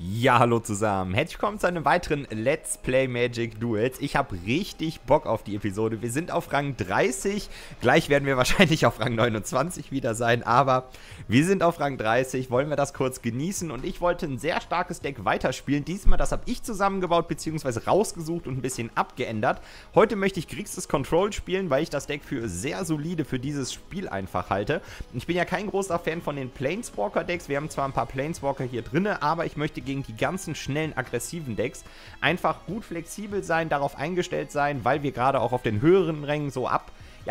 Ja, hallo zusammen. Herzlich willkommen zu einem weiteren Let's Play Magic Duels. Ich habe richtig Bock auf die Episode. Wir sind auf Rang 30. Gleich werden wir wahrscheinlich auf Rang 29 wieder sein, aber wir sind auf Rang 30. Wollen wir das kurz genießen? Und ich wollte ein sehr starkes Deck weiterspielen. Diesmal, das habe ich zusammengebaut bzw. rausgesucht und ein bisschen abgeändert. Heute möchte ich Grixis Control spielen, weil ich das Deck für sehr solide für dieses Spiel einfach halte. Ich bin ja kein großer Fan von den Planeswalker-Decks. Wir haben zwar ein paar Planeswalker hier drin, aber ich möchte gegen die ganzen schnellen, aggressiven Decks einfach gut flexibel sein, darauf eingestellt sein, weil wir gerade auch auf den höheren Rängen so ab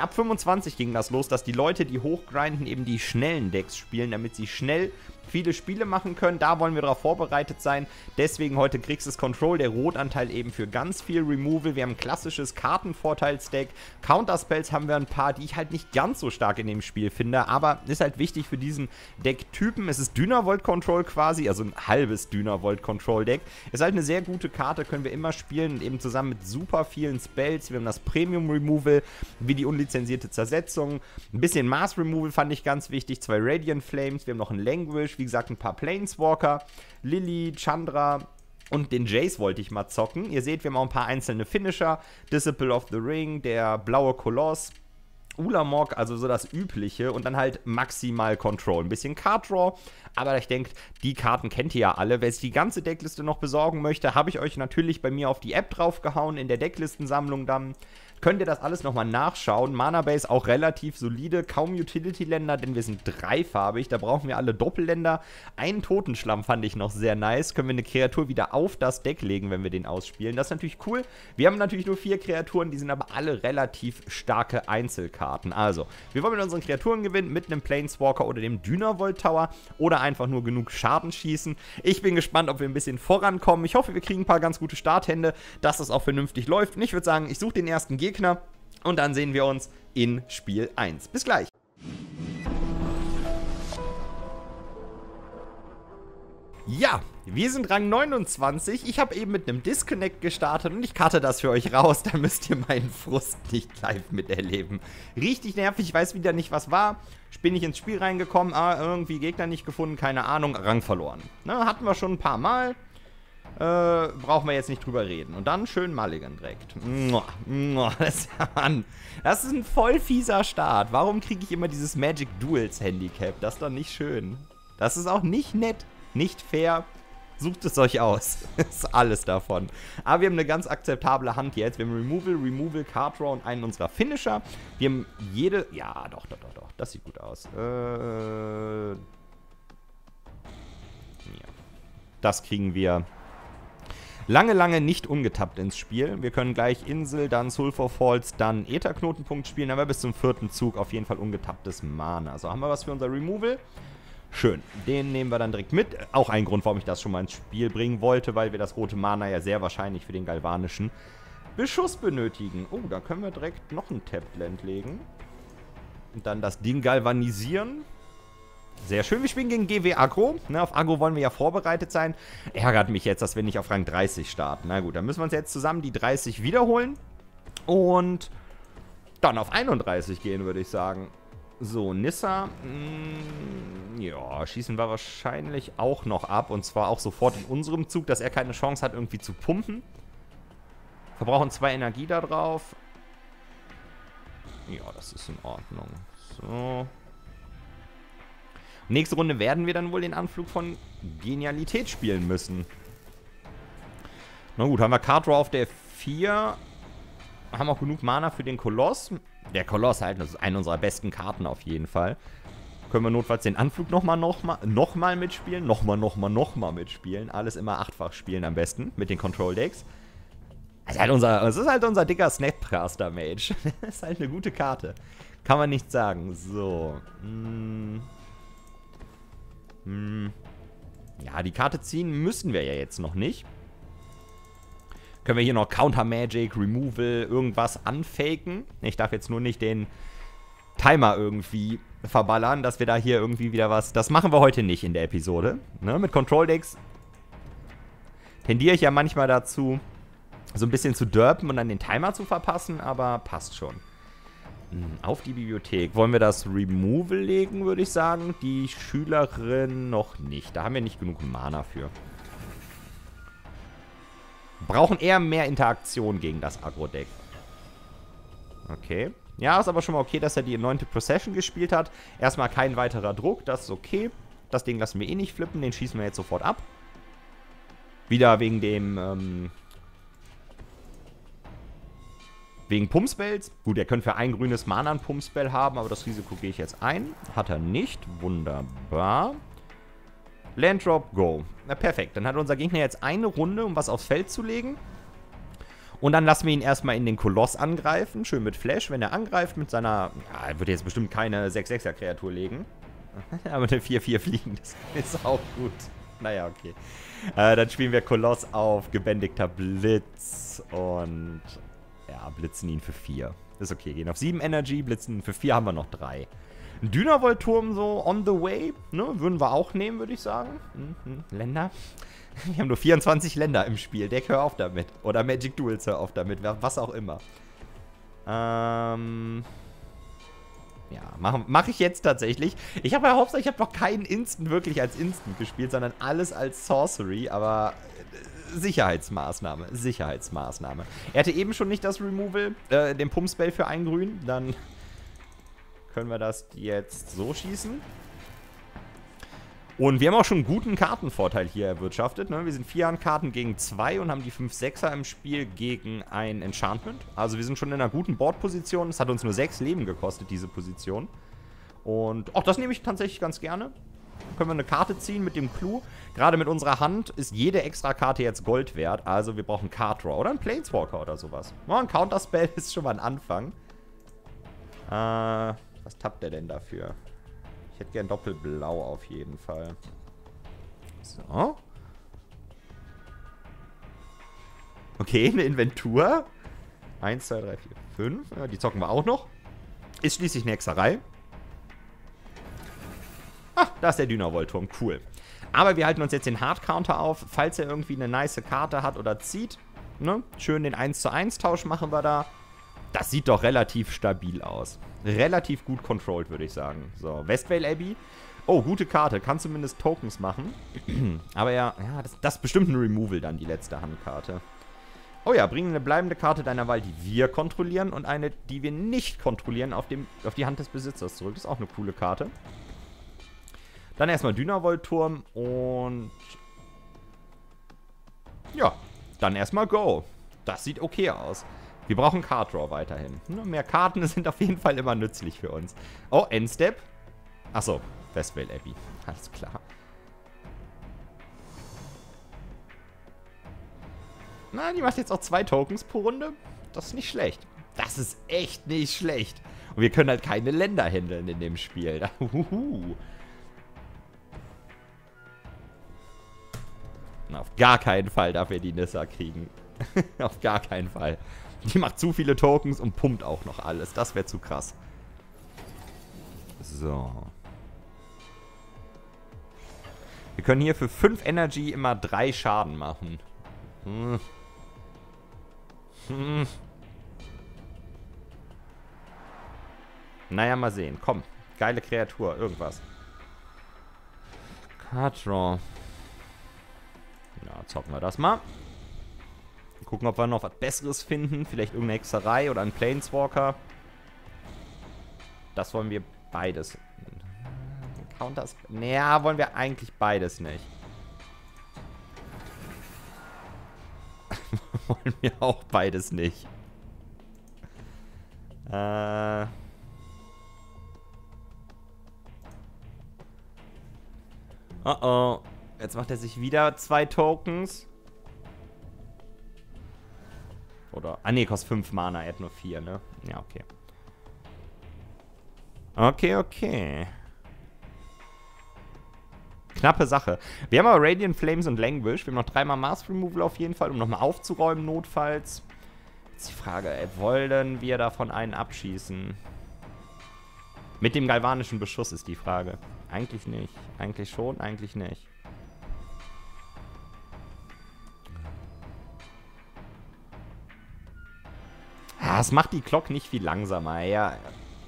25 ging das los, dass die Leute, die hochgrinden, eben die schnellen Decks spielen, damit sie schnell viele Spiele machen können. Da wollen wir darauf vorbereitet sein. Deswegen heute Grixis Control, der Rotanteil eben für ganz viel Removal. Wir haben ein klassisches Kartenvorteilsdeck. Counterspells haben wir ein paar, die ich halt nicht ganz so stark in dem Spiel finde, aber ist halt wichtig für diesen Decktypen. Es ist Dynavolt Control quasi, also ein halbes Dynavolt Control Deck. Ist halt eine sehr gute Karte, können wir immer spielen, eben zusammen mit super vielen Spells. Wir haben das Premium Removal, wie die unlizenzierte Zersetzung. Ein bisschen Mass Removal fand ich ganz wichtig. 2 Radiant Flames, wir haben noch ein Languish, wie gesagt, ein paar Planeswalker, Lily, Chandra und den Jace wollte ich mal zocken. Ihr seht, wir haben auch ein paar einzelne Finisher. Disciple of the Ring, der blaue Koloss, Ulamog, also so das Übliche und dann halt maximal Control. Ein bisschen Card Draw, aber ich denke, die Karten kennt ihr ja alle. Wer sich die ganze Deckliste noch besorgen möchte, habe ich euch natürlich bei mir auf die App draufgehauen, in der Decklistensammlung dann. Könnt ihr das alles nochmal nachschauen. Mana-Base auch relativ solide, kaum Utility-Länder, denn wir sind dreifarbig, da brauchen wir alle Doppelländer. Einen Totenschlamm fand ich noch sehr nice, können wir eine Kreatur wieder auf das Deck legen, wenn wir den ausspielen. Das ist natürlich cool. Wir haben natürlich nur 4 Kreaturen, die sind aber alle relativ starke Einzelkarten. Also, wir wollen mit unseren Kreaturen gewinnen, mit einem Planeswalker oder dem Dynavolt Tower oder einfach nur genug Schaden schießen. Ich bin gespannt, ob wir ein bisschen vorankommen. Ich hoffe, wir kriegen ein paar ganz gute Starthände, dass das auch vernünftig läuft. Und ich würde sagen, ich suche den ersten Gegner und dann sehen wir uns in Spiel 1. Bis gleich. Ja, wir sind Rang 29. Ich habe eben mit einem Disconnect gestartet und ich cutte das für euch raus. Da müsst ihr meinen Frust nicht live miterleben. Richtig nervig, ich weiß wieder nicht, was war. Bin ich ins Spiel reingekommen, irgendwie Gegner nicht gefunden, keine Ahnung, Rang verloren. Ne, hatten wir schon ein paar Mal. Brauchen wir jetzt nicht drüber reden. Und dann schön Mulligan direkt. Das ist ein voll fieser Start. Warum kriege ich immer dieses Magic Duels Handicap? Das ist doch nicht schön. Das ist auch nicht nett. Nicht fair. Sucht es euch aus. Ist alles davon. Aber wir haben eine ganz akzeptable Hand jetzt. Wir haben Removal, Card Draw und einen unserer Finisher. Wir haben jede... Ja, doch. Das sieht gut aus. Ja. Das kriegen wir... lange nicht ungetappt ins Spiel. Wir können gleich Insel, dann Sulfur Falls, dann Ätherknotenpunkt spielen, aber bis zum 4. Zug auf jeden Fall ungetapptes Mana. Also haben wir was für unser Removal. Schön. Den nehmen wir dann direkt mit. Auch ein Grund, warum ich das schon mal ins Spiel bringen wollte, weil wir das rote Mana ja sehr wahrscheinlich für den galvanischen Beschuss benötigen. Oh, da können wir direkt noch ein Tapped Land legen. Und dann das Ding galvanisieren. Sehr schön, wir spielen gegen GW Agro. Ne, auf Agro wollen wir ja vorbereitet sein. Ärgert mich jetzt, dass wir nicht auf Rang 30 starten. Na gut, dann müssen wir uns jetzt zusammen die 30 wiederholen. Und dann auf 31 gehen, würde ich sagen. So, Nissa. Ja, schießen wir wahrscheinlich auch noch ab. Und zwar auch sofort in unserem Zug, dass er keine Chance hat, irgendwie zu pumpen. Verbrauchen 2 Energie da drauf. Ja, das ist in Ordnung. So. Nächste Runde werden wir dann wohl den Anflug von Genialität spielen müssen. Na gut, haben wir Card Draw auf der 4. Haben auch genug Mana für den Koloss. Der Koloss halt, das ist eine unserer besten Karten auf jeden Fall. Können wir notfalls den Anflug nochmal mitspielen. Nochmal mitspielen. Alles immer 8-fach spielen am besten mit den Control Decks. Das ist halt unser dicker Snapcaster Mage. Das ist halt eine gute Karte. Kann man nicht sagen. So. Ja, die Karte ziehen müssen wir ja jetzt noch nicht. Können wir hier noch Counter Magic, Removal, irgendwas anfaken. Ich darf jetzt nur nicht den Timer irgendwie verballern, dass wir da hier irgendwie wieder was... Das machen wir heute nicht in der Episode. Ne? Mit Control Decks tendiere ich ja manchmal dazu, so ein bisschen zu derpen und dann den Timer zu verpassen, aber passt schon. Auf die Bibliothek. Wollen wir das Removal legen, würde ich sagen. Die Schülerin noch nicht. Da haben wir nicht genug Mana für. Brauchen eher mehr Interaktion gegen das Agro-Deck. Okay. Ja, ist aber schon mal okay, dass er die Anointed Procession gespielt hat. Erstmal kein weiterer Druck, das ist okay. Das Ding lassen wir eh nicht flippen, den schießen wir jetzt sofort ab. Wieder wegen dem, wegen Pumpspells. Gut, er könnte für ein grünes Mana ein Pumpspell haben, aber das Risiko gehe ich jetzt ein. Hat er nicht. Wunderbar. Landdrop, go. Na, perfekt. Dann hat unser Gegner jetzt eine Runde, um was aufs Feld zu legen. Und dann lassen wir ihn erstmal in den Koloss angreifen. Schön mit Flash. Wenn er angreift mit seiner... Ja, er wird jetzt bestimmt keine 6-6er-Kreatur legen. Aber eine 4-4 fliegen, das ist auch gut. Naja, okay. Dann spielen wir Koloss auf gebändigter Blitz. Und... ja, blitzen ihn für 4. Ist okay. Gehen auf 7 Energy, blitzen ihn für 4, haben wir noch 3. Ein Dynavolt-Turm so on the way, ne? Würden wir auch nehmen, würde ich sagen. Länder. Wir haben nur 24 Länder im Spiel. Deck, hör auf damit. Oder Magic Duels, hör auf damit. Was auch immer. Ja, mach ich jetzt tatsächlich. Ich habe ja hauptsächlich, ich habe noch keinen Instant wirklich als Instant gespielt, sondern alles als Sorcery, aber Sicherheitsmaßnahme. Sicherheitsmaßnahme. Er hatte eben schon nicht das Removal, den Pumpspell für ein Grün. Dann können wir das jetzt so schießen. Und wir haben auch schon einen guten Kartenvorteil hier erwirtschaftet. Ne? Wir sind 4 an Karten gegen 2 und haben die 5-6er im Spiel gegen ein Enchantment. Also wir sind schon in einer guten Boardposition. Es hat uns nur 6 Leben gekostet, diese Position. Und auch das nehme ich tatsächlich ganz gerne. Dann können wir eine Karte ziehen mit dem Clou. Gerade mit unserer Hand ist jede extra Karte jetzt Gold wert. Also wir brauchen Card Draw oder einen Planeswalker oder sowas. Ja, ein Counterspell ist schon mal ein Anfang. Was tappt der denn dafür? Ich hätte gern doppelblau auf jeden Fall. So. Okay, eine Inventur. 1, 2, 3, 4, 5. Ja, die zocken wir auch noch. Ist schließlich eine Hexerei. Ah, da ist der Dynavolt-Turm. Cool. Aber wir halten uns jetzt den Hard-Counter auf. Falls er irgendwie eine nice Karte hat oder zieht. Ne? Schön den 1:1 Tausch machen wir da. Das sieht doch relativ stabil aus. Relativ gut controlled, würde ich sagen. So, Westvale Abbey. Oh, gute Karte. Kann zumindest Tokens machen. Aber ja, das ist bestimmt ein Removal dann, die letzte Handkarte. Oh ja, bringen eine bleibende Karte deiner Wahl, die wir kontrollieren, und eine, die wir nicht kontrollieren, auf die Hand des Besitzers zurück. Das ist auch eine coole Karte. Dann erstmal Dynavolt-Turm und... ja, dann erstmal Go. Das sieht okay aus. Wir brauchen Card Draw weiterhin. Mehr Karten sind auf jeden Fall immer nützlich für uns. Oh, Endstep. Achso, Westvale Abbey. Alles klar. Na, die macht jetzt auch 2 Tokens pro Runde. Das ist nicht schlecht. Das ist echt nicht schlecht. Und wir können halt keine Länder handeln in dem Spiel. Na, auf gar keinen Fall darf er die Nissa kriegen. Auf gar keinen Fall. Die macht zu viele Tokens und pumpt auch noch alles. Das wäre zu krass. So. Wir können hier für 5 Energy immer 3 Schaden machen. Naja, mal sehen. Komm. Geile Kreatur. Irgendwas. Card Draw. Ja, zocken wir das mal. Gucken, ob wir noch was Besseres finden. Vielleicht irgendeine Hexerei oder einen Planeswalker. Das wollen wir beides. Counters. Naja, wollen wir eigentlich beides nicht. Wollen wir auch beides nicht. Oh oh. Jetzt macht er sich wieder 2 Tokens. Oder... ah ne, kostet 5 Mana, er hat nur 4, ne? Ja, okay. Okay. Knappe Sache. Wir haben aber Radiant Flames und Languish. Wir haben noch 3-mal Mask Removal auf jeden Fall, um nochmal aufzuräumen, notfalls. Jetzt die Frage, ey, wollen wir davon einen abschießen? Mit dem galvanischen Beschuss ist die Frage. Eigentlich nicht. Eigentlich schon, eigentlich nicht. Ah, es macht die Glock nicht viel langsamer. Er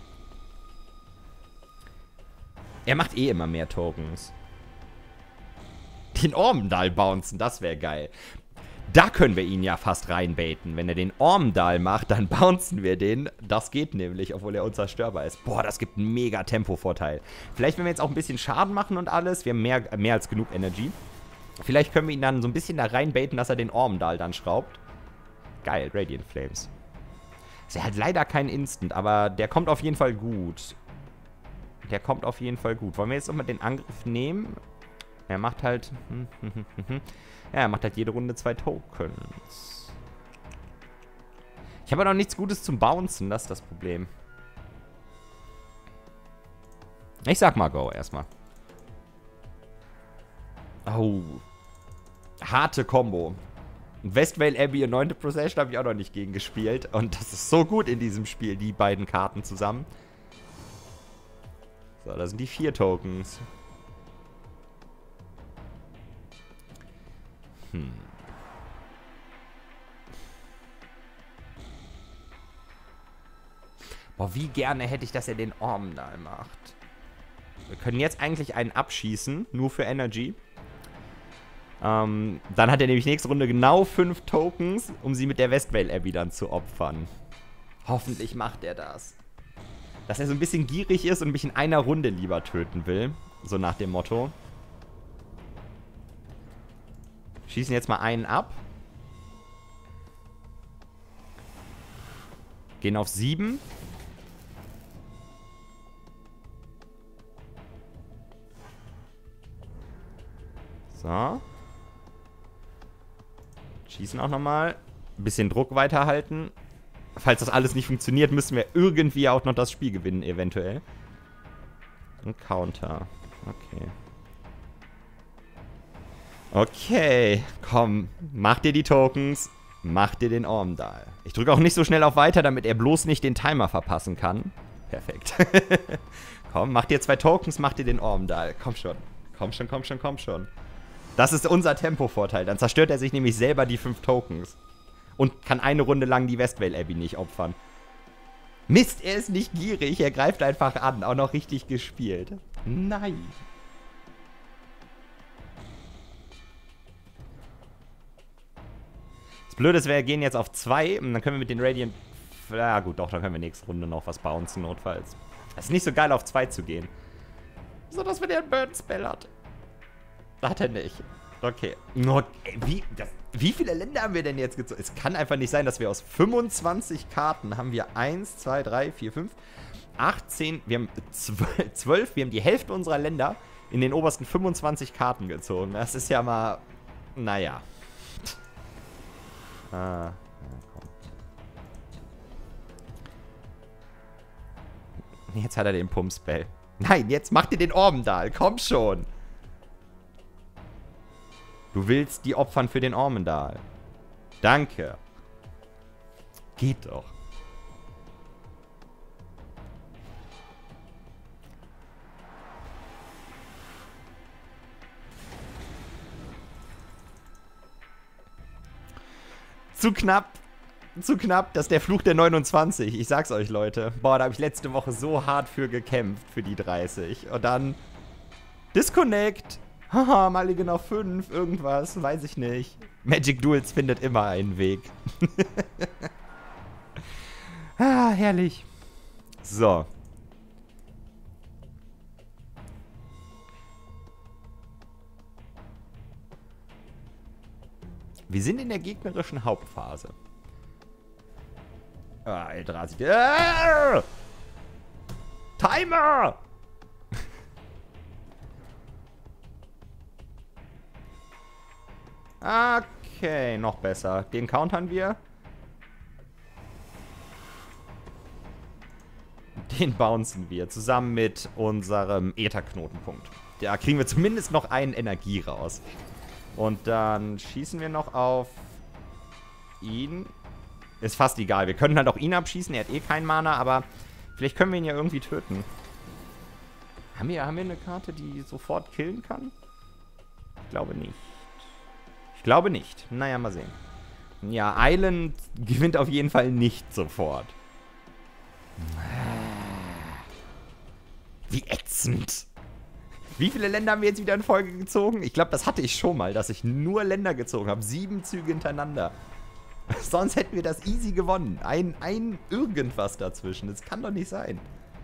macht eh immer mehr Tokens. Den Ormendal bouncen, das wäre geil. Da können wir ihn ja fast reinbaiten. Wenn er den Ormdal macht, dann bouncen wir den. Das geht nämlich, obwohl er unzerstörbar ist. Boah, das gibt einen mega Tempo-Vorteil. Vielleicht, wenn wir jetzt auch ein bisschen Schaden machen und alles. Wir haben mehr als genug Energy. Vielleicht können wir ihn dann so ein bisschen da reinbaiten, dass er den Ormdal dann schraubt. Geil, Radiant Flames. Ist ja halt leider kein Instant, aber der kommt auf jeden Fall gut. Der kommt auf jeden Fall gut. Wollen wir jetzt nochmal den Angriff nehmen? Er macht halt... Ja, er macht halt jede Runde 2 Tokens. Ich habe aber noch nichts Gutes zum Bouncen, das ist das Problem. Ich sag mal Go erstmal. Oh. Harte Combo. Westvale Abbey und 9. Procession habe ich auch noch nicht gegen gespielt. Und das ist so gut in diesem Spiel, die beiden Karten zusammen. So, das sind die 4 Tokens. Boah, wie gerne hätte ich, dass er den Ormdal macht. Wir können jetzt eigentlich einen abschießen, nur für Energy. Dann hat er nämlich nächste Runde genau 5 Tokens, um sie mit der Westvale Abbey dann zu opfern. Hoffentlich macht er das. Dass er so ein bisschen gierig ist und mich in einer Runde lieber töten will. So nach dem Motto. Schießen jetzt mal einen ab. Gehen auf 7. So. Schießen auch nochmal. Ein bisschen Druck weiterhalten. Falls das alles nicht funktioniert, müssen wir irgendwie auch noch das Spiel gewinnen, eventuell. Und Counter. Okay. Okay. Komm. Mach dir die Tokens. Mach dir den Ormdal. Ich drücke auch nicht so schnell auf Weiter, damit er bloß nicht den Timer verpassen kann. Perfekt. Komm, mach dir 2 Tokens, mach dir den Ormdal. Komm schon. Komm schon, komm schon, komm schon. Das ist unser Tempo-Vorteil. Dann zerstört er sich nämlich selber die 5 Tokens. Und kann eine Runde lang die Westvale Abbey nicht opfern. Mist, er ist nicht gierig. Er greift einfach an. Auch noch richtig gespielt. Nein. Das Blöde ist, wir gehen jetzt auf 2. Und dann können wir mit den Radiant... Ja gut, doch, dann können wir nächste Runde noch was bouncen, notfalls. Es ist nicht so geil, auf 2 zu gehen. So, dass wir den Burn-Spell hat. Hat er nicht. Okay. Wie viele Länder haben wir denn jetzt gezogen? Es kann einfach nicht sein, dass wir aus 25 Karten haben wir 1, 2, 3, 4, 5, 18, wir haben 12, wir haben die Hälfte unserer Länder in den obersten 25 Karten gezogen. Das ist ja mal, naja. Ja, komm. Jetzt hat er den Pump-Spell. Nein, jetzt mach dir den Ormdal. Komm schon. Du willst die opfern für den Ormdal. Danke. Geht doch. Zu knapp. Zu knapp. Das ist der Fluch der 29. Ich sag's euch, Leute. Boah, da habe ich letzte Woche so hart für gekämpft, für die 30. Und dann... Disconnect. Haha, Mulligan auf 5, irgendwas, weiß ich nicht. Magic Duels findet immer einen Weg. Ah, herrlich. So. Wir sind in der gegnerischen Hauptphase. Ah, Eldrazi. Ah! Timer! Okay, noch besser. Den countern wir. Den bouncen wir zusammen mit unserem Ätherknotenpunkt. Da kriegen wir zumindest noch einen Energie raus. Und dann schießen wir noch auf ihn. Ist fast egal. Wir können halt auch ihn abschießen. Er hat eh keinen Mana, aber vielleicht können wir ihn ja irgendwie töten. Haben wir eine Karte, die sofort killen kann? Ich glaube nicht. Ich glaube nicht. Naja, mal sehen. Ja, Island gewinnt auf jeden Fall nicht sofort. Wie ätzend. Wie viele Länder haben wir jetzt wieder in Folge gezogen? Ich glaube, das hatte ich schon mal, dass ich nur Länder gezogen habe. 7 Züge hintereinander. Sonst hätten wir das easy gewonnen. Ein irgendwas dazwischen. Das kann doch nicht sein.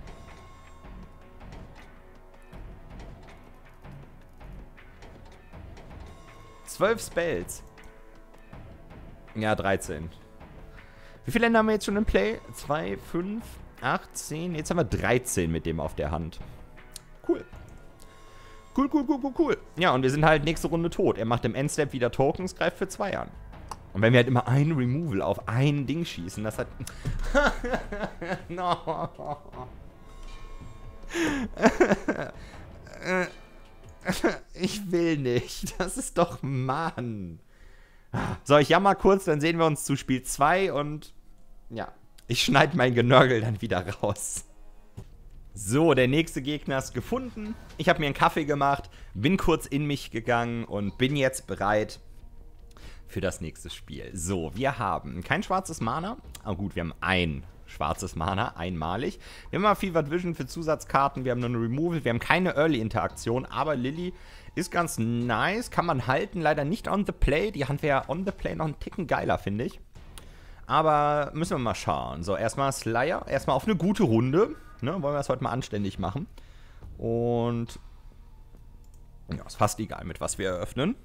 ...12 Spells. Ja, 13. Wie viele Länder haben wir jetzt schon im Play? 2, 5, 8, 10. Jetzt haben wir 13 mit dem auf der Hand. Cool. Cool. Ja, und wir sind halt nächste Runde tot. Er macht im Endstep wieder Tokens, greift für 2 an. Und wenn wir halt immer ein Removal auf ein Ding schießen, das hat... No. Ich will nicht. Das ist doch... Mann. So, ich jammer kurz, dann sehen wir uns zu Spiel 2 und... Ja, ich schneide mein Genörgel dann wieder raus. So, der nächste Gegner ist gefunden. Ich habe mir einen Kaffee gemacht, bin kurz in mich gegangen und bin jetzt bereit für das nächste Spiel. So, wir haben kein schwarzes Mana. Oh gut, wir haben ein schwarzes Mana, einmalig. Wir haben mal Fevered Vision für Zusatzkarten, wir haben nur eine Removal, wir haben keine Early-Interaktion, aber Lily ist ganz nice, kann man halten, leider nicht on the play. Die Hand wäre on the play noch einen Ticken geiler, finde ich. Aber müssen wir mal schauen. So, erstmal Slayer, erstmal auf eine gute Runde. Ne, wollen wir das heute mal anständig machen. Und ja, ist fast egal, mit was wir eröffnen.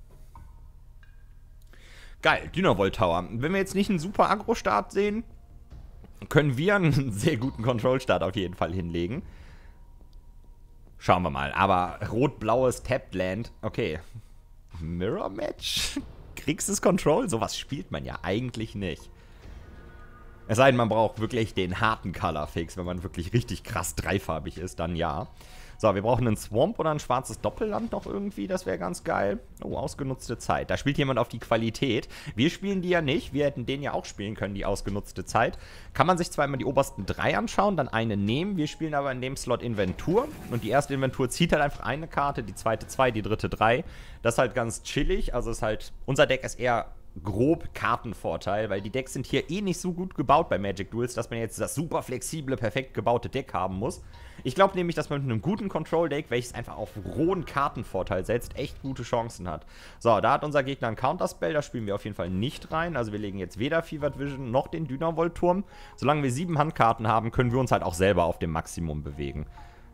Geil, Dynavolt Tower. Wenn wir jetzt nicht einen super Agro-Start sehen, können wir einen sehr guten Control-Start auf jeden Fall hinlegen. Schauen wir mal. Aber rot-blaues Tapped Land. Okay. Mirror Match? Kriegstes Control? Sowas spielt man ja eigentlich nicht. Es sei denn, man braucht wirklich den harten Color-Fix. Wenn man wirklich richtig krass dreifarbig ist, dann ja. So, wir brauchen einen Swamp oder ein schwarzes Doppelland noch irgendwie. Das wäre ganz geil. Oh, ausgenutzte Zeit. Da spielt jemand auf die Qualität. Wir spielen die ja nicht. Wir hätten den ja auch spielen können, die ausgenutzte Zeit. Kann man sich zwar immer die obersten 3 anschauen, dann eine nehmen. Wir spielen aber in dem Slot Inventur. Und die erste Inventur zieht halt einfach eine Karte, die zweite 2, die dritte 3. Das ist halt ganz chillig. Also ist halt, unser Deck ist eher grob Kartenvorteil, weil die Decks sind hier eh nicht so gut gebaut bei Magic Duels, dass man jetzt das super flexible, perfekt gebaute Deck haben muss. Ich glaube nämlich, dass man mit einem guten Control-Deck, welches einfach auf rohen Kartenvorteil setzt, echt gute Chancen hat. So, da hat unser Gegner einen Counterspell, da spielen wir auf jeden Fall nicht rein. Also wir legen jetzt weder Fevered Vision noch den Dynavolt-Turm. Solange wir 7 Handkarten haben, können wir uns halt auch selber auf dem Maximum bewegen.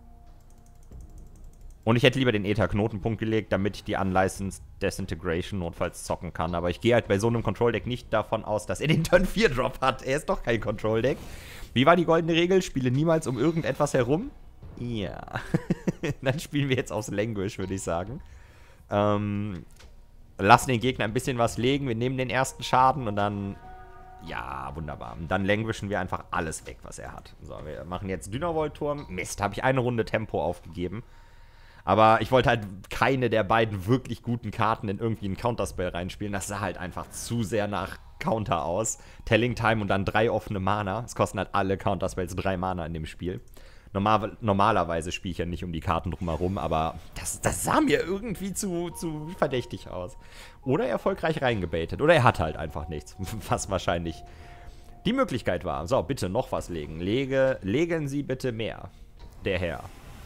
Und ich hätte lieber den Äther-Knotenpunkt gelegt, damit ich die Unlicensed Disintegration notfalls zocken kann. Aber ich gehe halt bei so einem Control-Deck nicht davon aus, dass er den Turn 4-Drop hat. Er ist doch kein Control-Deck. Wie war die goldene Regel? Spiele niemals um irgendetwas herum? Ja. Dann spielen wir jetzt aufs Languish, würde ich sagen. Lassen den Gegner ein bisschen was legen. Wir nehmen den ersten Schaden und dann... Ja, wunderbar. Und dann languischen wir einfach alles weg, was er hat. So, wir machen jetzt Dynavolt-Turm. Mist, habe ich eine Runde Tempo aufgegeben. Aber ich wollte halt keine der beiden wirklich guten Karten in irgendwie einen Counterspell reinspielen. Das sah halt einfach zu sehr nach Counter aus. Telling Time und dann 3 offene Mana. Es kosten halt alle Counterspells 3 Mana in dem Spiel. Normalerweise spiele ich ja nicht um die Karten drumherum, aber das sah mir irgendwie zu verdächtig aus. Oder erfolgreich reingebaitet. Oder er hat halt einfach nichts. Was wahrscheinlich die Möglichkeit war. So, bitte noch was legen. Legen Sie bitte mehr. Der Herr.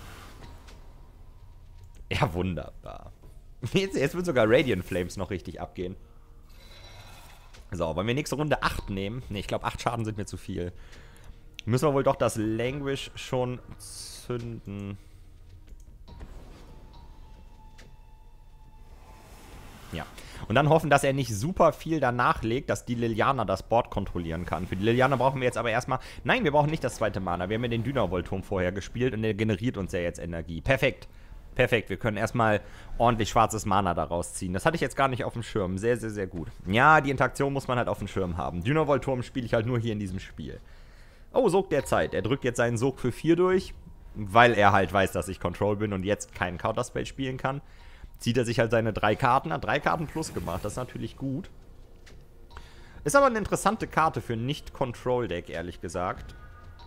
Ja, wunderbar. Jetzt wird sogar Radiant Flames noch richtig abgehen. So, wollen wir nächste Runde 8 nehmen? Ne, ich glaube 8 Schaden sind mir zu viel. Müssen wir wohl doch das Languish schon zünden. Ja. Und dann hoffen, dass er nicht super viel danach legt, dass die Liliana das Board kontrollieren kann. Für die Liliana brauchen wir jetzt aber erstmal... Nein, wir brauchen nicht das zweite Mana. Wir haben ja den Dynavolt-Turm vorher gespielt und der generiert uns ja jetzt Energie. Perfekt. Perfekt, wir können erstmal ordentlich schwarzes Mana daraus ziehen. Das hatte ich jetzt gar nicht auf dem Schirm. Sehr, sehr, sehr gut. Ja, die Interaktion muss man halt auf dem Schirm haben. Dynavolt-Turm spiele ich halt nur hier in diesem Spiel. Oh, Sog der Zeit. Er drückt jetzt seinen Sog für 4 durch, weil er halt weiß, dass ich Control bin und jetzt keinen Counterspell spielen kann. Zieht er sich halt seine 3 Karten, hat 3 Karten plus gemacht. Das ist natürlich gut. Ist aber eine interessante Karte für ein Nicht-Control-Deck, ehrlich gesagt.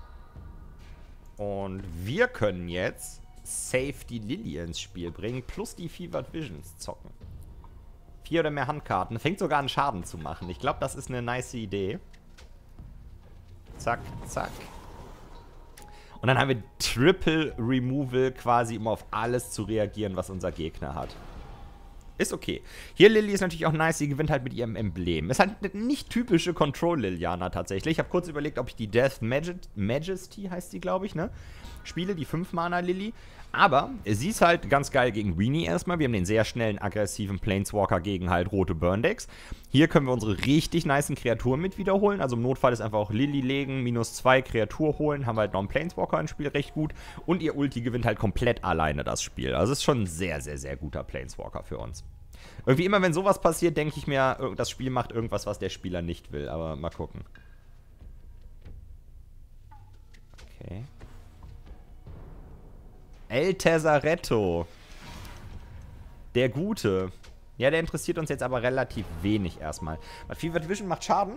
Und wir können jetzt... safe die Lily ins Spiel bringen, plus die Fevered Visions zocken. 4 oder mehr Handkarten. Fängt sogar an Schaden zu machen. Ich glaube, das ist eine nice Idee. Zack, zack. Und dann haben wir Triple Removal quasi, um auf alles zu reagieren, was unser Gegner hat. Ist okay. Hier Lilly ist natürlich auch nice, sie gewinnt halt mit ihrem Emblem. Ist halt eine nicht typische Control-Liliana tatsächlich. Ich habe kurz überlegt, ob ich die Death Majesty, heißt die, glaube ich, ne? Spiele, die 5-Mana-Lilly. Aber sie ist halt ganz geil gegen Weenie erstmal. Wir haben den sehr schnellen, aggressiven Planeswalker gegen halt rote Burn-Decks. Hier können wir unsere richtig nicen Kreaturen mit wiederholen. Also im Notfall ist einfach auch Lilly legen, -2 Kreatur holen. Haben wir halt noch einen Planeswalker ins Spiel, recht gut. Und ihr Ulti gewinnt halt komplett alleine das Spiel. Also ist schon ein sehr, sehr, sehr guter Planeswalker für uns. Irgendwie immer, wenn sowas passiert, denke ich mir, das Spiel macht irgendwas, was der Spieler nicht will. Aber mal gucken. Okay. El Tesaretto. Der Gute. Ja, der interessiert uns jetzt aber relativ wenig erstmal. Weil Fevered Vision macht Schaden.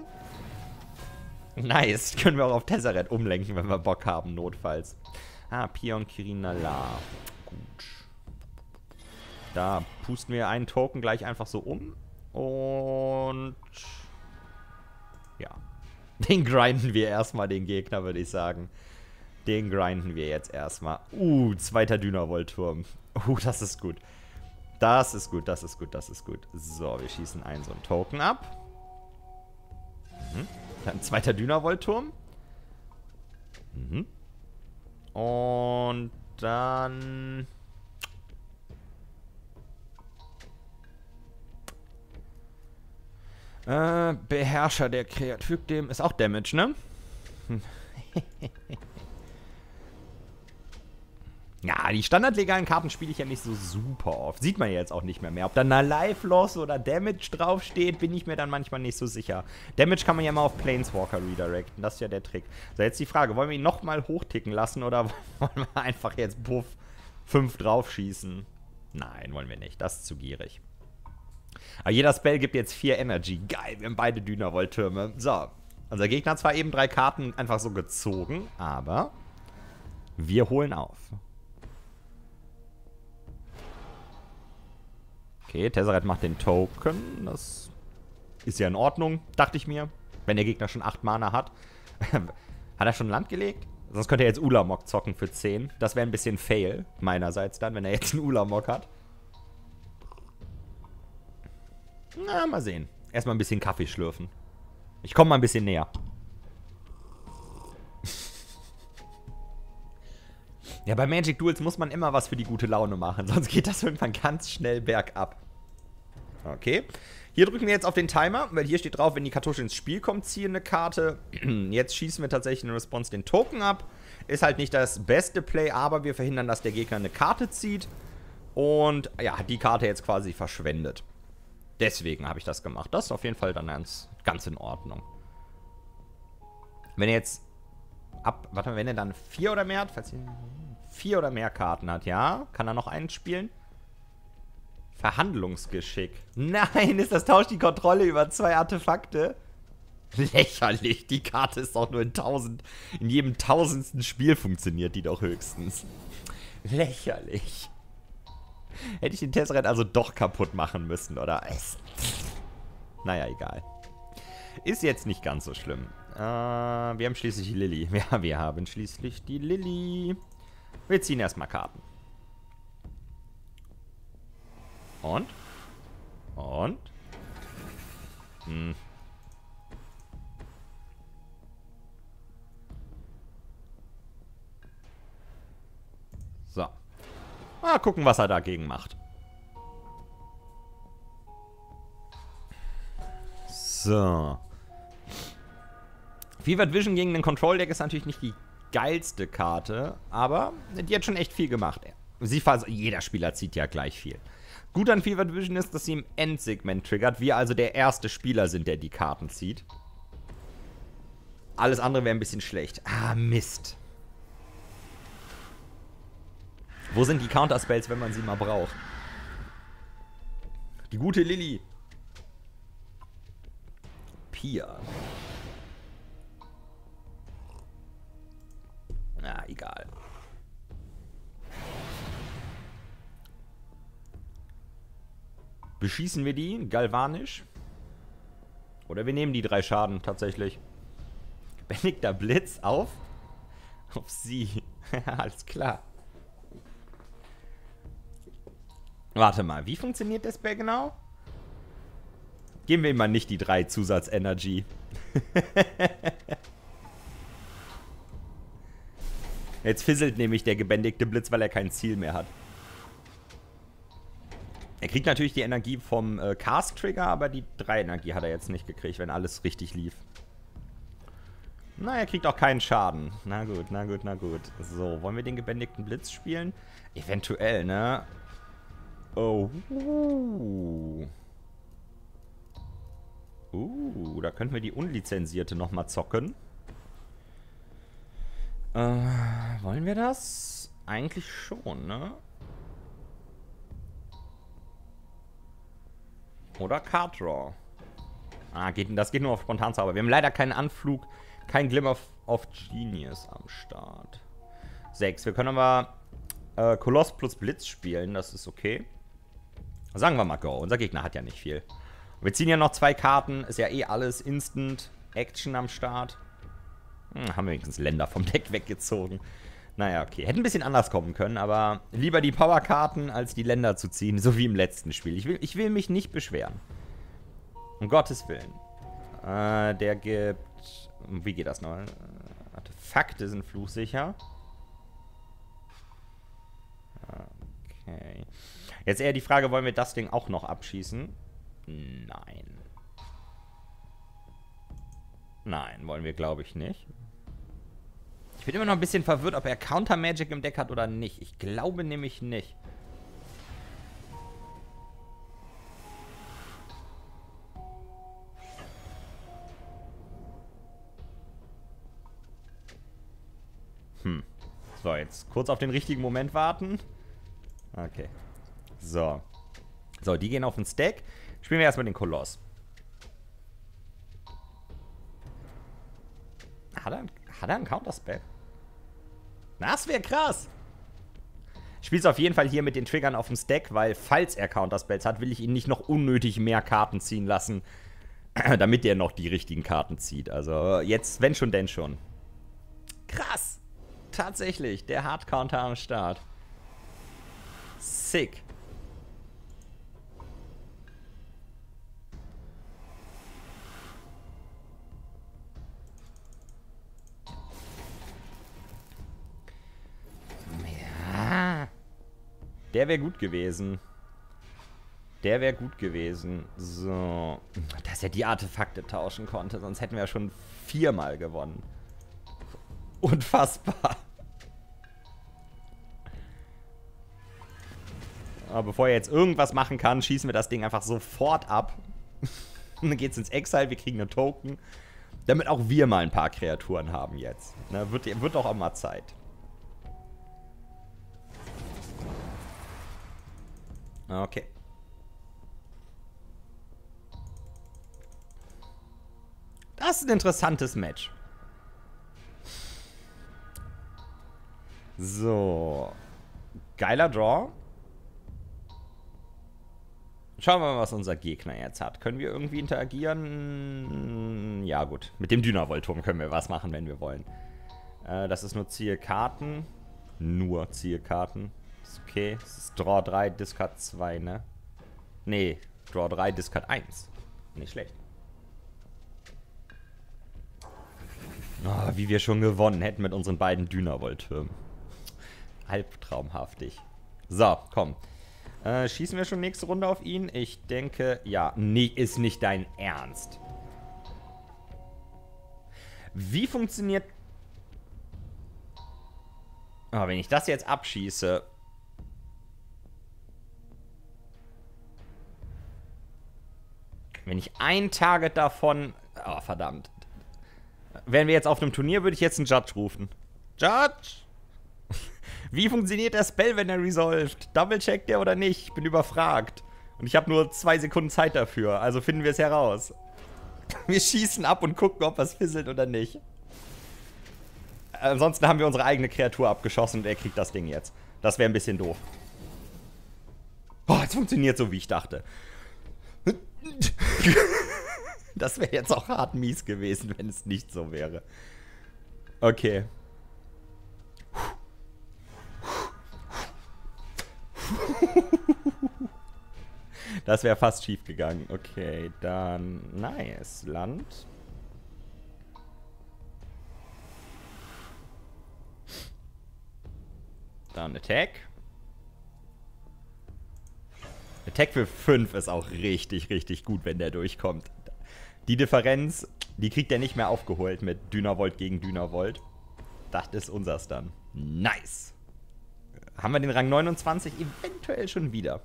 Nice. Können wir auch auf Tezzeret umlenken, wenn wir Bock haben, notfalls. Ah, Pion Kirinala. Gut. Da pusten wir einen Token gleich einfach so um. Und ja. Den grinden wir erstmal, den Gegner, würde ich sagen. Den grinden wir jetzt erstmal. Zweiter Dynavolt-Turm. Das ist gut. Das ist gut, das ist gut, das ist gut. So, wir schießen einen so einen Token ab. Dann zweiter Dynavolt-Turm. Und dann Beherrscher der Kreatur. Fügt dem. Ist auch Damage, ne? Ja, die standardlegalen Karten spiele ich ja nicht so super oft. Sieht man ja jetzt auch nicht mehr. Ob da eine Life Loss oder Damage draufsteht, bin ich mir dann manchmal nicht so sicher. Damage kann man ja mal auf Planeswalker redirecten. Das ist ja der Trick. So, jetzt die Frage. Wollen wir ihn nochmal hochticken lassen oder wollen wir einfach jetzt Puff 5 draufschießen? Nein, wollen wir nicht. Das ist zu gierig. Aber jeder Spell gibt jetzt 4 Energy. Geil, wir haben beide Dynavolt-Türme. So, unser Gegner hat zwar eben 3 Karten einfach so gezogen, aber wir holen auf. Okay, Tezzeret macht den Token. Das ist ja in Ordnung, dachte ich mir. Wenn der Gegner schon 8 Mana hat. Hat er schon Land gelegt? Sonst könnte er jetzt Ulamog zocken für 10. Das wäre ein bisschen fail, meinerseits dann, wenn er jetzt einen Ulamog hat. Na, mal sehen. Erstmal ein bisschen Kaffee schlürfen. Ich komme mal ein bisschen näher. Ja, bei Magic Duels muss man immer was für die gute Laune machen, sonst geht das irgendwann ganz schnell bergab. Okay. Hier drücken wir jetzt auf den Timer, weil hier steht drauf, wenn die Kartusche ins Spiel kommt, ziehe eine Karte. Jetzt schießen wir tatsächlich in Response den Token ab. Ist halt nicht das beste Play, aber wir verhindern, dass der Gegner eine Karte zieht. Und ja, hat die Karte jetzt quasi verschwendet. Deswegen habe ich das gemacht. Das ist auf jeden Fall dann ganz in Ordnung. Wenn er jetzt wenn er dann 4 oder mehr hat, falls er 4 oder mehr Karten hat, ja, kann er noch einen spielen? Verhandlungsgeschick. Nein, tauscht die Kontrolle über 2 Artefakte? Lächerlich, die Karte ist doch nur in jedem 1000. Spiel funktioniert die doch höchstens. Lächerlich. Hätte ich den Tezzeret also doch kaputt machen müssen, oder? Naja, egal. Ist jetzt nicht ganz so schlimm. Wir haben schließlich die Lilly. Ja, wir haben schließlich die Lilly. Wir ziehen erstmal Karten. Und? So. Mal gucken, was er dagegen macht. So. Fevered Vision gegen den Control Deck ist natürlich nicht die geilste Karte, aber die hat schon echt viel gemacht. Jeder Spieler zieht ja gleich viel. Gut an Fevered Vision ist, dass sie im Endsegment triggert. Wir also der erste Spieler sind, der die Karten zieht. Alles andere wäre ein bisschen schlecht. Ah, Mist. Wo sind die Counterspells, wenn man sie mal braucht? Die gute Lilly. Pia. Na, egal. Beschießen wir die galvanisch? Oder wir nehmen die 3 Schaden tatsächlich. Benigter Blitz auf sie. Alles klar. Warte mal, wie funktioniert das Spell genau? Geben wir ihm mal nicht die 3 Zusatz-Energy. Jetzt fisselt nämlich der gebändigte Blitz, weil er kein Ziel mehr hat. Er kriegt natürlich die Energie vom Cast-Trigger, aber die 3 Energie hat er jetzt nicht gekriegt, wenn alles richtig lief. Na, er kriegt auch keinen Schaden. Na gut, na gut, na gut. So, wollen wir den gebändigten Blitz spielen? Eventuell, ne? Oh. Da könnten wir die unlizenzierte nochmal zocken. Wollen wir das? Eigentlich schon, ne? Oder Card Draw. Das geht nur auf Spontanzauber. Wir haben leider keinen Anflug, kein Glimmer of Genius am Start. 6. Wir können aber Koloss plus Blitz spielen, das ist okay. Sagen wir mal Go. Unser Gegner hat ja nicht viel. Wir ziehen ja noch 2 Karten. Ist ja eh alles Instant Action am Start. Haben wir wenigstens Länder vom Deck weggezogen. Naja, okay. Hätte ein bisschen anders kommen können, aber lieber die Powerkarten, als die Länder zu ziehen. So wie im letzten Spiel. Ich will mich nicht beschweren. Um Gottes Willen. Der gibt... Wie geht das noch? Artefakte sind fluchsicher. Okay. Jetzt eher die Frage, wollen wir das Ding auch noch abschießen? Nein. Nein, wollen wir, glaube ich, nicht. Ich bin immer noch ein bisschen verwirrt, ob er Counter Magic im Deck hat oder nicht. Ich glaube nämlich nicht. So, jetzt kurz auf den richtigen Moment warten. Okay. So. So, die gehen auf den Stack. Spielen wir erstmal den Koloss. Hat er einen Counterspell? Das wäre krass. Spiel's auf jeden Fall hier mit den Triggern auf dem Stack, weil falls er Counterspells hat, will ich ihn nicht noch unnötig mehr Karten ziehen lassen, damit er noch die richtigen Karten zieht. Also jetzt, wenn schon, denn schon. Krass. Tatsächlich, der Hard-Counter am Start. Sick. Ja. Der wäre gut gewesen. Der wäre gut gewesen. So. Dass er die Artefakte tauschen konnte, sonst hätten wir ja schon 4-mal gewonnen. Unfassbar. Aber bevor er jetzt irgendwas machen kann, schießen wir das Ding einfach sofort ab. Und dann geht's ins Exile, wir kriegen einen Token. Damit auch wir mal ein paar Kreaturen haben jetzt. Ne, wird doch auch mal Zeit. Okay. Das ist ein interessantes Match. So. Geiler Draw. Schauen wir mal, was unser Gegner jetzt hat. Können wir irgendwie interagieren? Ja, gut. Mit dem Dynavolt-Turm können wir was machen, wenn wir wollen. Das ist nur Zielkarten. Nur Zielkarten. Ist okay. Das ist Draw 3, Discard 2, ne? Nee, Draw 3, Discard 1. Nicht schlecht. Oh, wie wir schon gewonnen hätten mit unseren beiden Dynavolt-Türmen. Albtraumhaftig. So, komm. Schießen wir schon nächste Runde auf ihn? Ich denke, ja. Nee, ist nicht dein Ernst. Wie funktioniert... Oh, wenn ich das jetzt abschieße... Wenn ich ein Target davon... Oh, verdammt. Wären wir jetzt auf einem Turnier, würde ich jetzt einen Judge rufen. Judge! Wie funktioniert der Spell, wenn er resolved? Double-checkt der oder nicht? Ich bin überfragt. Und ich habe nur 2 Sekunden Zeit dafür. Also finden wir es heraus. Wir schießen ab und gucken, ob es fisselt oder nicht. Ansonsten haben wir unsere eigene Kreatur abgeschossen und er kriegt das Ding jetzt. Das wäre ein bisschen doof. Oh, es funktioniert so, wie ich dachte. Das wäre jetzt auch hart mies gewesen, wenn es nicht so wäre. Okay. Das wäre fast schief gegangen. Okay, dann nice. Land. Dann Attack. Attack für 5 ist auch richtig, richtig gut, wenn der durchkommt. Die Differenz, die kriegt er nicht mehr aufgeholt mit Dynavolt gegen Dynavolt. Das ist unsers dann. Nice. Haben wir den Rang 29 eventuell schon wieder.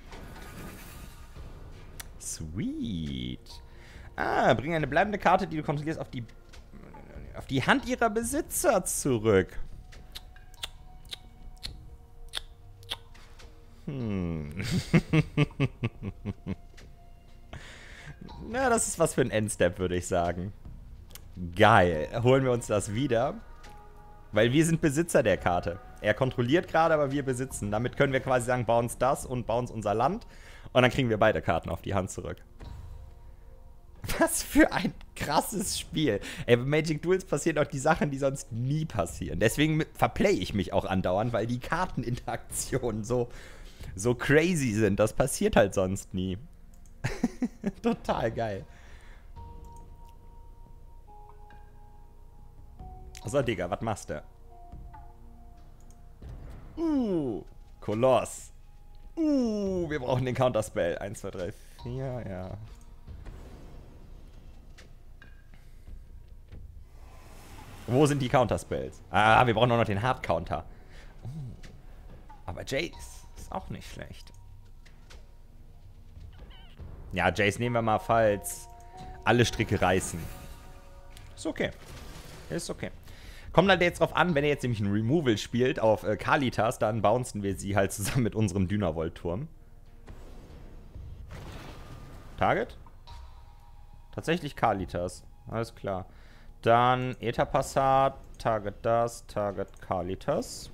Sweet. Ah, bring eine bleibende Karte, die du kontrollierst, auf die Hand ihrer Besitzer zurück. Na, das ist was für ein Endstep, würde ich sagen. Geil. Holen wir uns das wieder. Weil wir sind Besitzer der Karte. Er kontrolliert gerade, aber wir besitzen. Damit können wir quasi sagen, bau uns das und bau uns unser Land. Und dann kriegen wir beide Karten auf die Hand zurück. Was für ein krasses Spiel. Ey, bei Magic Duels passieren auch die Sachen, die sonst nie passieren. Deswegen verplay ich mich auch andauernd, weil die Karteninteraktionen so crazy sind. Das passiert halt sonst nie. Total geil. So, Digga, was machst du? Koloss. Wir brauchen den Counterspell. 1, 2, 3, 4, ja. Wo sind die Counterspells? Ah, wir brauchen auch noch den Hard-Counter. Aber Jace ist auch nicht schlecht. Ja, Jace nehmen wir mal, falls alle Stricke reißen. Ist okay. Ist okay. Kommt halt jetzt drauf an, wenn er jetzt nämlich ein Removal spielt auf Kalitas, dann bouncen wir sie halt zusammen mit unserem Dynavolt-Turm. Target? Tatsächlich Kalitas. Alles klar. Dann Aetherpassat, Target das, Target Kalitas.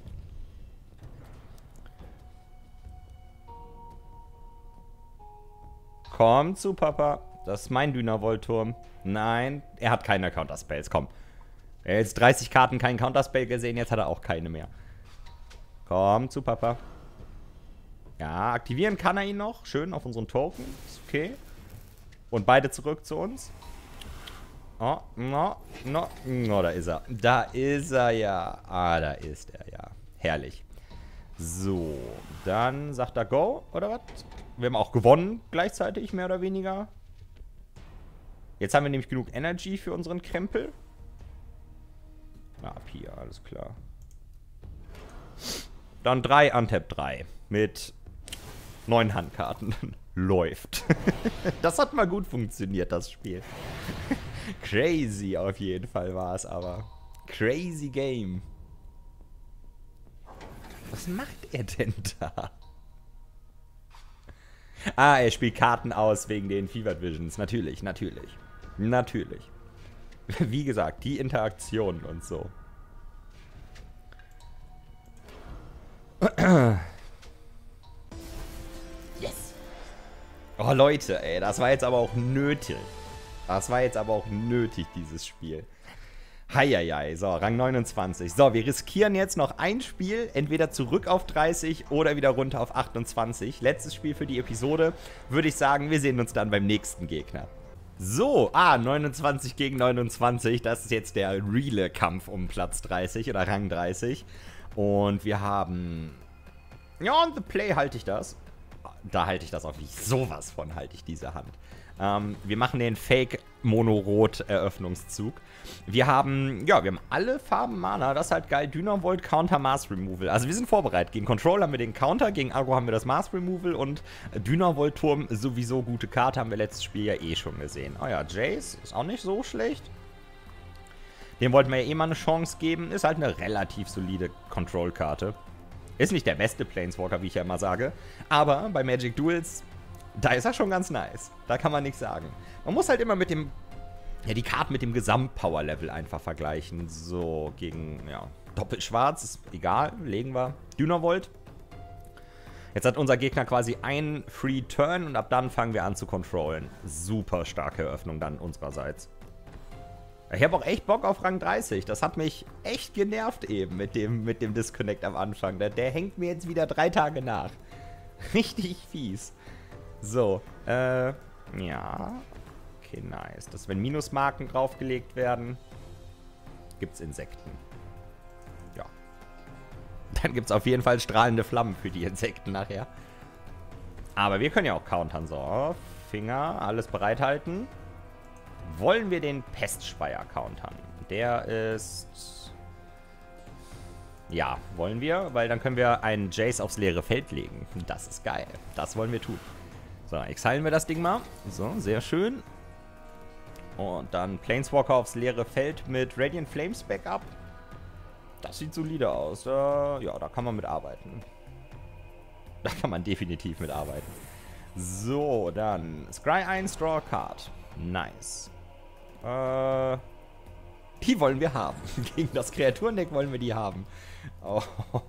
Komm zu Papa. Das ist mein Dynavolt-Turm. Nein, er hat keine Counterspells. Komm. Er hat jetzt 30 Karten keinen Counterspell gesehen, jetzt hat er auch keine mehr. Komm zu Papa. Ja, aktivieren kann er ihn noch. Schön auf unseren Token. Ist okay. Und beide zurück zu uns. Oh, no, da ist er. Da ist er ja. Ah, da ist er ja. Herrlich. So, dann sagt er Go, oder was? Wir haben auch gewonnen, gleichzeitig, mehr oder weniger. Jetzt haben wir nämlich genug Energy für unseren Krempel. Ab hier, alles klar. Dann 3, Untap 3. Mit 9 Handkarten. Läuft. Das hat mal gut funktioniert, das Spiel. Crazy auf jeden Fall war es aber. Crazy Game. Was macht er denn da? Ah, er spielt Karten aus wegen den Fevered Visions. Natürlich, natürlich. Natürlich. Wie gesagt, die Interaktion und so. Yes. Oh, Leute, ey, das war jetzt aber auch nötig. Das war jetzt aber auch nötig, dieses Spiel. Heieiei, so, Rang 29. So, wir riskieren jetzt noch ein Spiel, entweder zurück auf 30 oder wieder runter auf 28. Letztes Spiel für die Episode. Würde ich sagen, wir sehen uns dann beim nächsten Gegner. So, 29 gegen 29. Das ist jetzt der reale Kampf um Platz 30 oder Rang 30. Und wir haben... Ja, on the play halte ich das. Da halte ich das auch nicht. Sowas von halte ich diese Hand. Wir machen den Fake-Mono-Rot-Eröffnungszug. Wir haben alle Farben Mana. Das ist halt geil. Dynavolt, Counter, Mass Removal. Also wir sind vorbereitet. Gegen Control haben wir den Counter, gegen Agro haben wir das Mass Removal und Dynavolt-Turm, sowieso gute Karte, haben wir letztes Spiel ja eh schon gesehen. Oh ja, Jace ist auch nicht so schlecht. Dem wollten wir ja eh mal eine Chance geben. Ist halt eine relativ solide Control-Karte. Ist nicht der beste Planeswalker, wie ich ja immer sage. Aber bei Magic Duels... Da ist er schon ganz nice. Da kann man nichts sagen. Man muss halt immer mit dem... Ja, die Karten mit dem Gesamt-Power-Level einfach vergleichen. So, gegen, ja, Doppelschwarz. Ist egal, legen wir. Dynavolt. Jetzt hat unser Gegner quasi einen Free Turn und ab dann fangen wir an zu controllen. Super starke Eröffnung dann unsererseits. Ich habe auch echt Bock auf Rang 30. Das hat mich echt genervt eben mit dem Disconnect am Anfang. Der hängt mir jetzt wieder 3 Tage nach. Richtig fies. So, ja. Okay, nice. Dass, wenn Minusmarken draufgelegt werden, gibt's Insekten. Ja. Dann gibt's auf jeden Fall strahlende Flammen für die Insekten nachher. Aber wir können ja auch countern. So, Finger, alles bereithalten. Wollen wir den Pestspeier countern? Der ist... Ja, wollen wir, weil dann können wir einen Jace aufs leere Feld legen. Das ist geil. Das wollen wir tun. So, exilen wir das Ding mal. So, sehr schön. Und dann Planeswalker aufs leere Feld mit Radiant Flames Backup. Das sieht solide aus. Ja, da kann man mit arbeiten. Da kann man definitiv mit arbeiten. So, dann Scry 1, Draw a Card. Nice. Die wollen wir haben. Gegen das Kreaturendeck wollen wir die haben. Oh.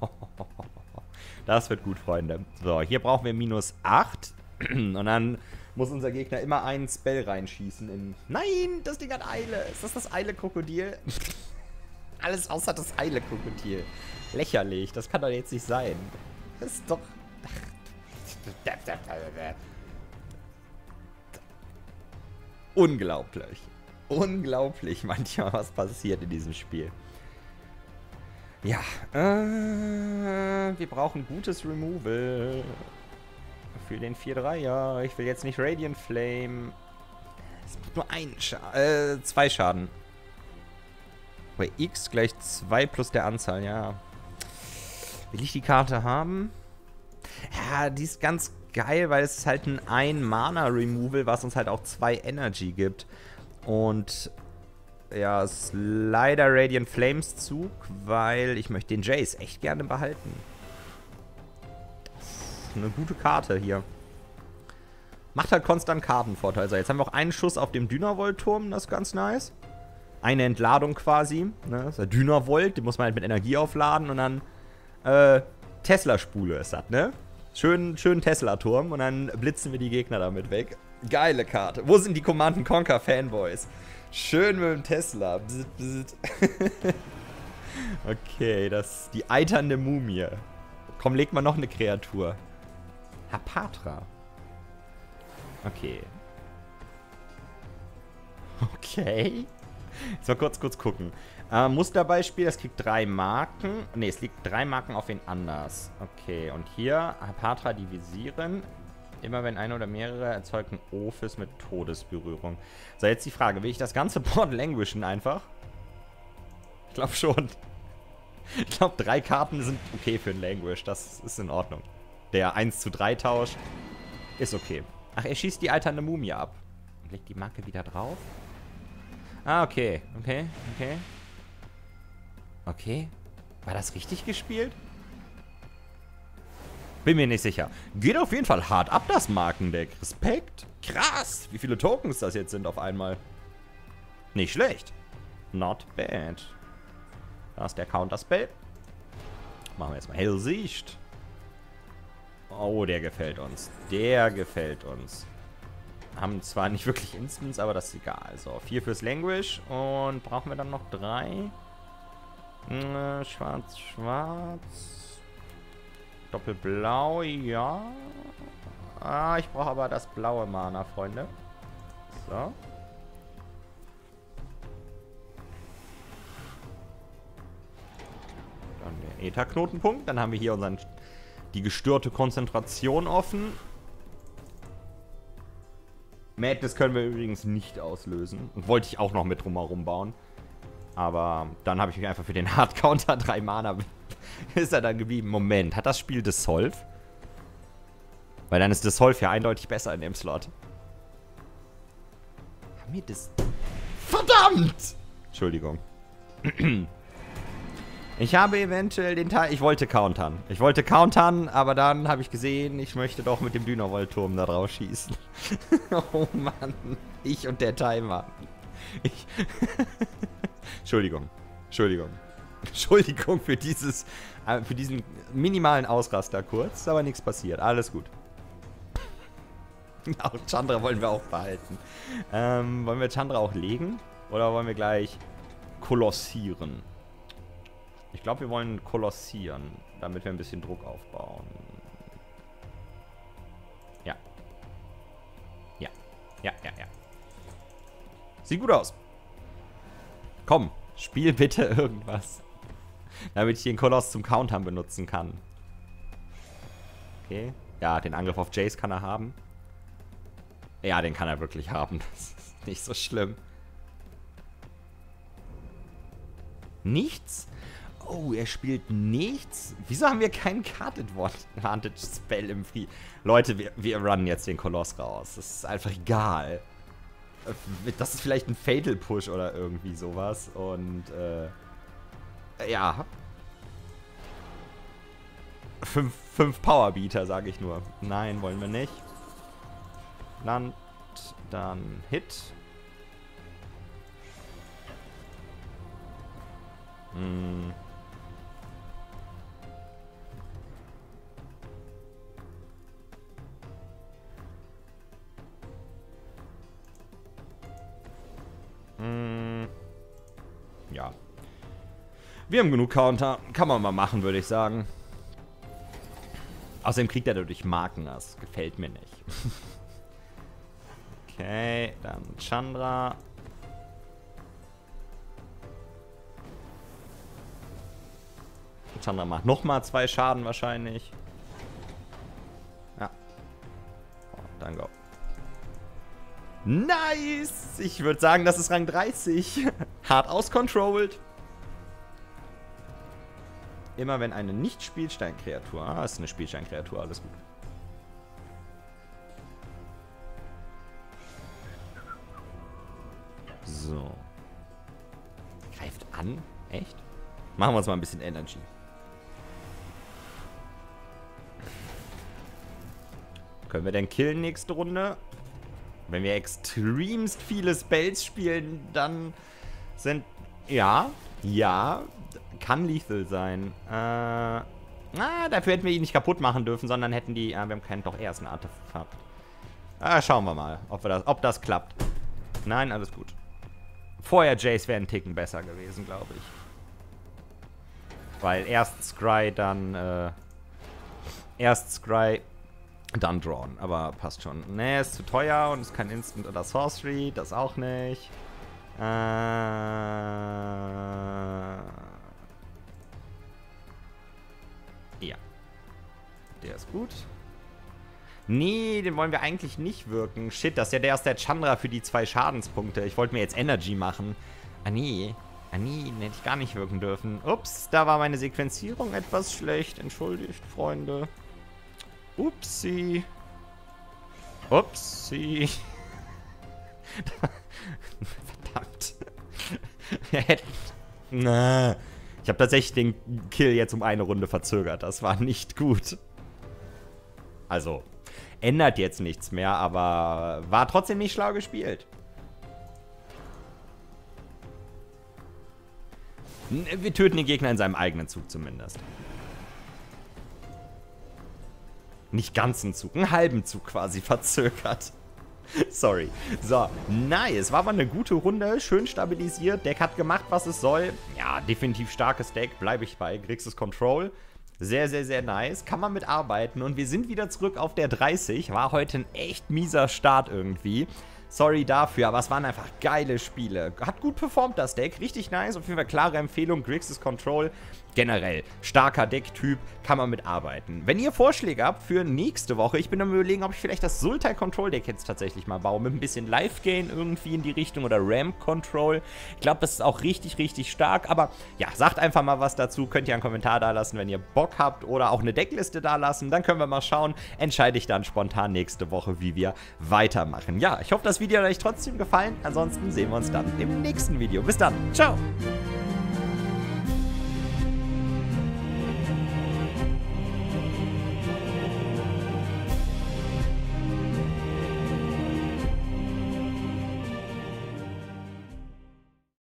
Das wird gut, Freunde. So, hier brauchen wir -8. Und dann muss unser Gegner immer einen Spell reinschießen in... Nein, das Ding hat Eile. Ist das Eile-Krokodil? Alles außer das Eile-Krokodil. Lächerlich. Das kann doch jetzt nicht sein. Das ist doch... Unglaublich. Unglaublich manchmal, was passiert in diesem Spiel. Ja, wir brauchen gutes Removal. Für den 4-3er. Ich will jetzt nicht Radiant Flame. Es macht nur 2 Schaden. Bei X gleich 2 plus der Anzahl, ja. Will ich die Karte haben? Ja, die ist ganz geil, weil es ist halt ein 1-Mana-Removal, was uns halt auch 2 Energy gibt. Und ja, es ist leider Radiant Flames Zug, weil ich möchte den Jace echt gerne behalten. Das ist eine gute Karte hier. Macht halt konstant Kartenvorteil. Also jetzt haben wir auch einen Schuss auf dem Dynavolt-Turm, das ist ganz nice. Eine Entladung quasi. Ne? Das ist der Dynavolt, den muss man halt mit Energie aufladen und dann Tesla-Spule ist das, ne? Schön Tesla-Turm und dann blitzen wir die Gegner damit weg. Geile Karte. Wo sind die Command & Conquer Fanboys? Schön mit dem Tesla. Bzzt, bzzt. Okay, das ist die eiternde Mumie. Komm, leg mal noch eine Kreatur. Hapatra. Okay. Okay. Jetzt mal kurz gucken. Musterbeispiel, das kriegt 3 Marken. Ne, es liegt 3 Marken auf wen anders. Okay, und hier Hapatra divisieren. Immer wenn eine oder mehrere erzeugen Ophis mit Todesberührung. So, jetzt die Frage. Will ich das ganze Board languishen einfach? Ich glaube schon. Ich glaube, 3 Karten sind okay für ein Languish. Das ist in Ordnung. Der 1:3 Tausch ist okay. Ach, er schießt die alternde Mumie ab. Und legt die Marke wieder drauf. Ah, okay. Okay. War das richtig gespielt? Bin mir nicht sicher. Geht auf jeden Fall hart ab, das Markendeck. Respekt. Krass, wie viele Tokens das jetzt sind auf einmal. Nicht schlecht. Not bad. Da ist der Counterspell. Machen wir jetzt mal Hellsicht. Oh, der gefällt uns. Der gefällt uns. Haben zwar nicht wirklich Instants, aber das ist egal. So, 4 fürs Languish. Und brauchen wir dann noch 3? Schwarz. Doppelblau, ja. Ah, ich brauche aber das blaue Mana, Freunde. So. Dann der Äther-Knotenpunkt. Dann haben wir hier die gestörte Konzentration offen. Madness können wir übrigens nicht auslösen. Wollte ich auch noch mit drumherum bauen. Aber dann habe ich mich einfach für den Hard-Counter 3 Mana ist er dann geblieben. Moment, hat das Spiel Dissolve? Weil dann ist Dissolve ja eindeutig besser in dem Slot. Haben wir das... Verdammt! Entschuldigung. Ich habe eventuell den Teil... Ich wollte countern. Aber dann habe ich gesehen, ich möchte doch mit dem Dynavolt-Turm da drauf schießen. Oh Mann. Ich und der Timer. Entschuldigung für diesen minimalen Ausraster kurz. Ist aber nichts passiert. Alles gut. Auch Chandra wollen wir auch behalten. Wollen wir Chandra auch legen? Oder wollen wir gleich kolossieren? Ich glaube, wir wollen kolossieren, damit wir ein bisschen Druck aufbauen. Ja. Ja. Sieht gut aus. Komm, spiel bitte irgendwas. Damit ich den Koloss zum Countern benutzen kann. Okay. Ja, den Angriff auf Jace kann er haben. Ja, den kann er wirklich haben. Das ist nicht so schlimm. Nichts? Oh, er spielt nichts? Wieso haben wir keinen Card Advantage Spell im Free? Leute, wir runnen jetzt den Koloss raus. Das ist einfach egal. Das ist vielleicht ein Fatal Push oder irgendwie sowas. Und, ja. 5 Powerbeater, sage ich nur. Nein, wollen wir nicht. Land, dann Hit. Ja. Wir haben genug Counter. Kann man mal machen, würde ich sagen. Außerdem kriegt er dadurch Marken. Das gefällt mir nicht. Okay, dann Chandra. Chandra macht nochmal 2 Schaden wahrscheinlich. Ja. Oh, dann go. Nice! Ich würde sagen, das ist Rang 30. Hart auscontrolled. Immer wenn eine Nicht-Spielstein-Kreatur... Ah, ist eine Spielstein-Kreatur, alles gut. So. Greift an? Echt? Machen wir uns mal ein bisschen Energy. Können wir denn killen nächste Runde? Wenn wir extremst viele Spells spielen, dann sind... Ja, kann lethal sein. Dafür hätten wir ihn nicht kaputt machen dürfen, sondern hätten die... wir haben keinen... Doch, er ist ein Artefakt. Schauen wir mal, ob das klappt. Nein, alles gut. Vorher Jace wäre ein Ticken besser gewesen, glaube ich. Weil erst Scry, dann... erst Scry... Dann Drawn, aber passt schon. Ne, ist zu teuer und ist kein Instant oder Sorcery, das auch nicht. Ja. Der ist gut. Nee, den wollen wir eigentlich nicht wirken. Shit, das ist ja der aus der Chandra für die 2 Schadenspunkte. Ich wollte mir jetzt Energy machen. Den hätte ich gar nicht wirken dürfen. Ups, da war meine Sequenzierung etwas schlecht. Entschuldigt, Freunde. Upsi. Upsi. Verdammt. Ich habe tatsächlich den Kill jetzt um eine Runde verzögert. Das war nicht gut. Also, ändert jetzt nichts mehr, aber war trotzdem nicht schlau gespielt. Wir töten den Gegner in seinem eigenen Zug zumindest. Nicht ganzen Zug, einen halben Zug quasi verzögert. Sorry. So, nice. War aber eine gute Runde. Schön stabilisiert. Deck hat gemacht, was es soll. Ja, definitiv starkes Deck. Bleibe ich bei. Grixis Control. Sehr, sehr, sehr nice. Kann man mitarbeiten. Und wir sind wieder zurück auf der 30. War heute ein echt mieser Start irgendwie. Sorry dafür, aber es waren einfach geile Spiele. Hat gut performt, das Deck. Richtig nice. Auf jeden Fall klare Empfehlung. Grixis Control. Generell, starker Decktyp, kann man mitarbeiten. Wenn ihr Vorschläge habt für nächste Woche, ich bin am Überlegen, ob ich vielleicht das Sultai Control Deck jetzt tatsächlich mal baue, mit ein bisschen Life-Gain irgendwie in die Richtung oder Ramp Control. Ich glaube, das ist auch richtig, richtig stark, aber ja, sagt einfach mal was dazu, könnt ihr einen Kommentar da lassen, wenn ihr Bock habt oder auch eine Deckliste da lassen, dann können wir mal schauen, entscheide ich dann spontan nächste Woche, wie wir weitermachen. Ja, ich hoffe, das Video hat euch trotzdem gefallen, ansonsten sehen wir uns dann im nächsten Video. Bis dann, ciao!